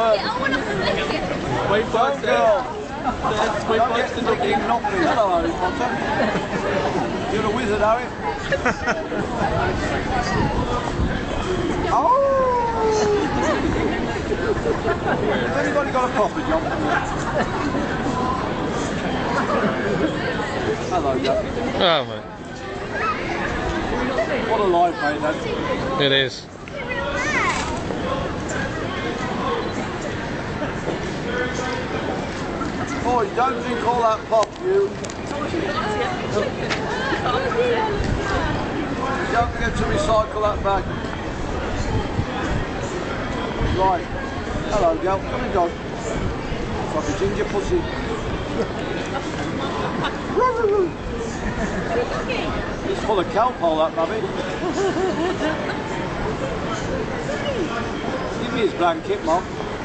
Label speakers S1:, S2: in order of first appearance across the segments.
S1: bird.
S2: I want to flick it.
S3: Wait for it,
S1: Girl.
S3: wait
S1: Don't
S3: for
S1: get
S3: it
S1: to
S3: to
S1: looking knockers. Hello, Harry Potter. You're the wizard, Harry. Oh! Has anybody got a coffee, John? Hello, Jack.
S4: Oh, mate.
S1: What a life, mate, then.
S4: It is.
S1: Boy, don't drink all that pop, you. Don't forget to recycle that bag. Right. Hello, girl. Come and go. It's like a ginger pussy. It's full of cowpole, that baby. Give me his blanket, Mum.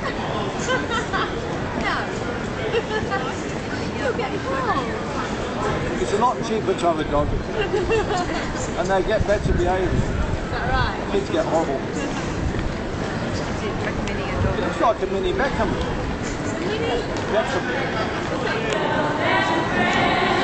S2: You'll get cold.
S1: It's a lot cheaper to have a dog. And they get better behaviour.
S2: Is that right?
S1: Kids get horrible. It looks like a mini Beckham.
S2: Mini?
S1: Beckham.